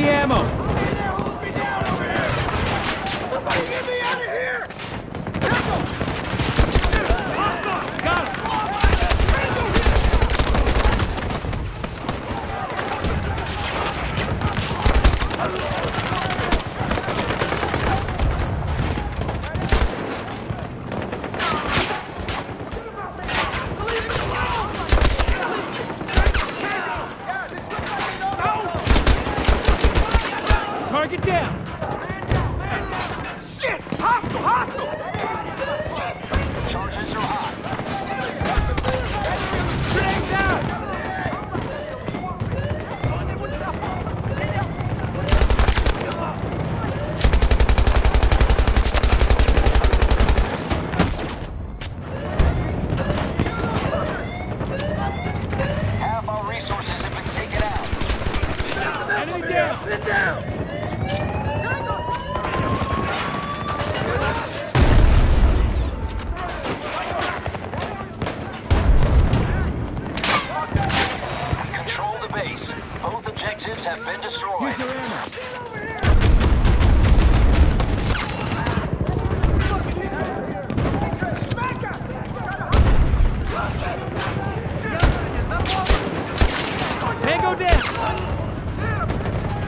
ammo! Hold me down over here! Somebody get me out of here! Got him! Target down! Shit! Hostile! Hostile! Charges are hot. Grenades out! Half our resources have been taken out. Enemy down! Been down! Control the base. Both objectives have been destroyed. Here's your ammo! Tango down!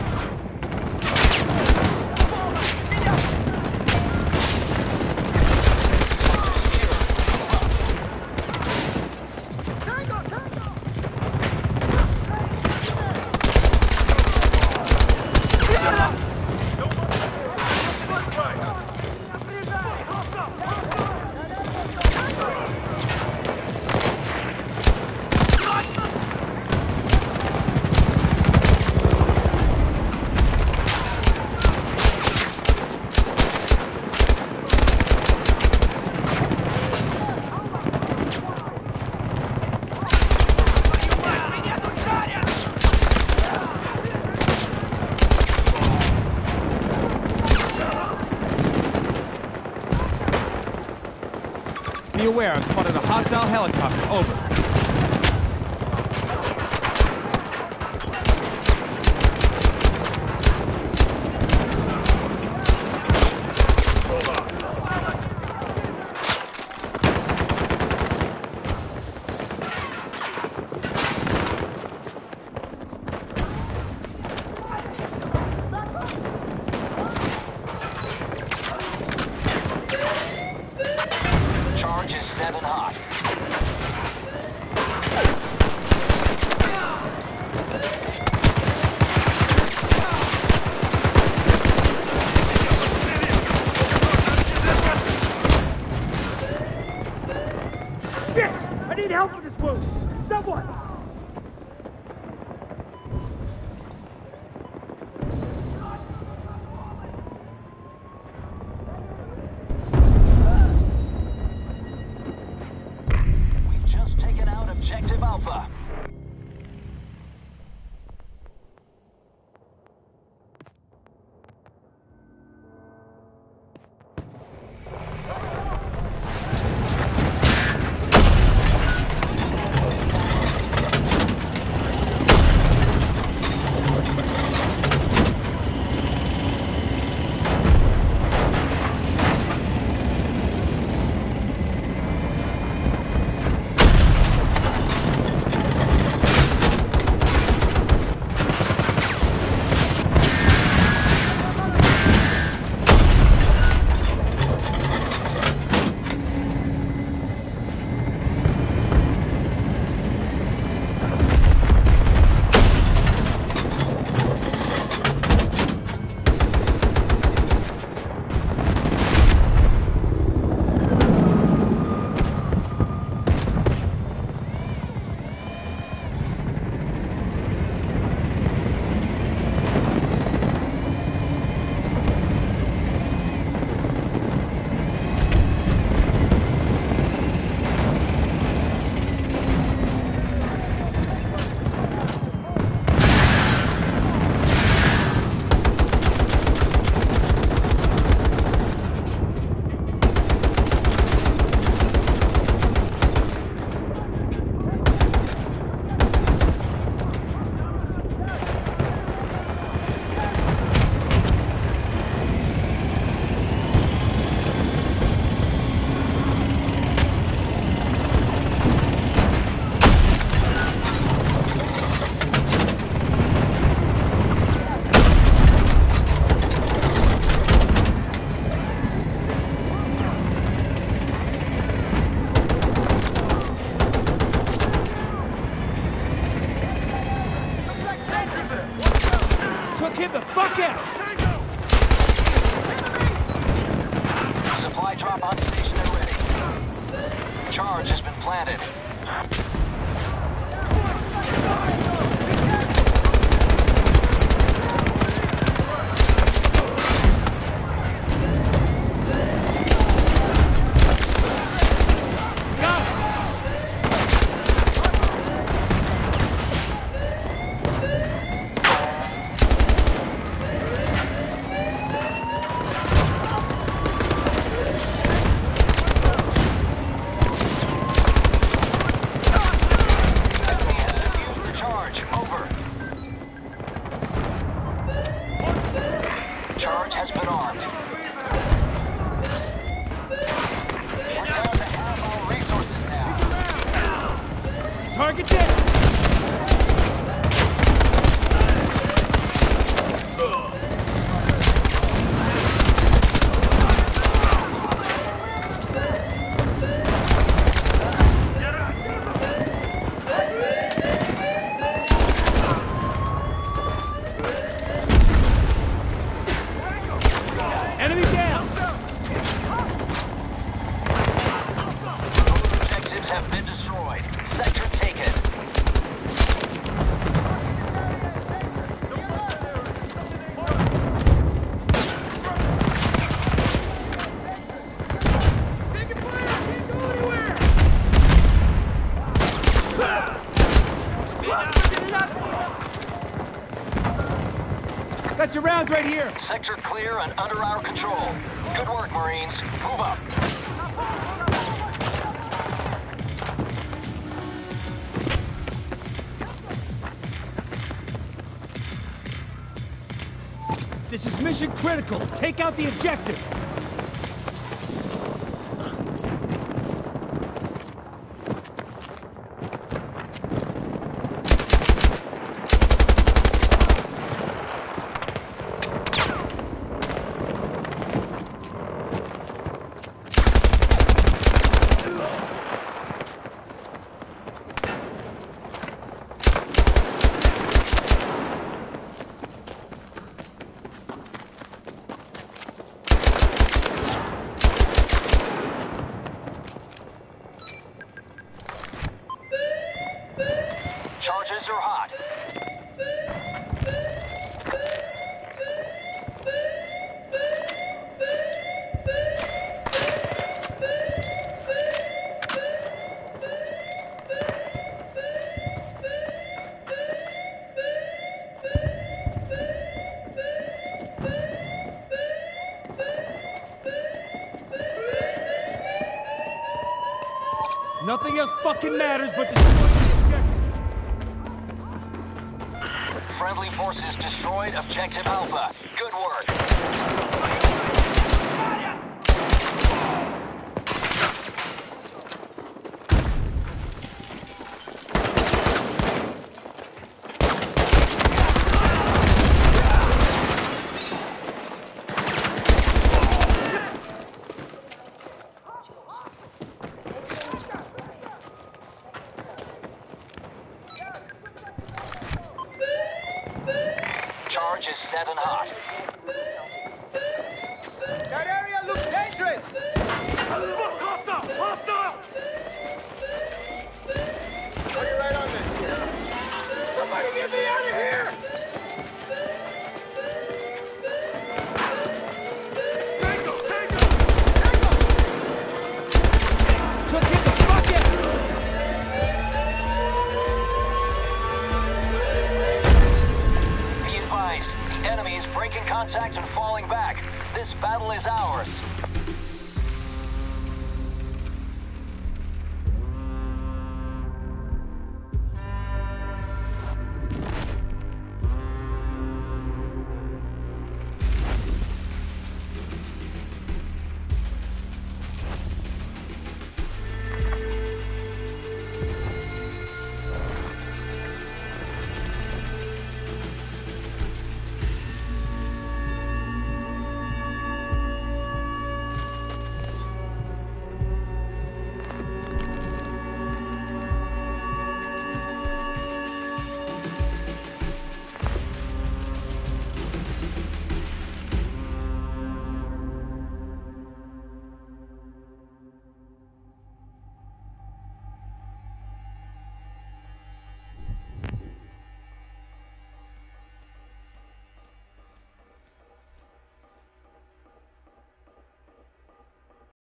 Be aware, I've spotted a hostile helicopter. Over. Charge is 7 hot. Shit! I need help with this wound! Someone! We've just taken out Objective Alpha. get the fuck out! Supply drop on station and ready. Charge has been planted. Charge has been armed. We're down to half our resources now. Target down! Enemy down! Objectives have been destroyed. Sector taken. Got your rounds right here! Sector clear and under our control. Good work, Marines. Move up. This is mission critical. Take out the objective. Charges are hot. Nothing else fucking matters but destroy the objective. Friendly forces destroyed Objective Alpha. Good work. Charge is set and hot. That area looks dangerous! Hostile! Hostile! Are you right on me? Somebody get me out of here! Tango! Tango! Tango! So get the fuck out! Be advised, the enemy is breaking contact and falling back. This battle is ours.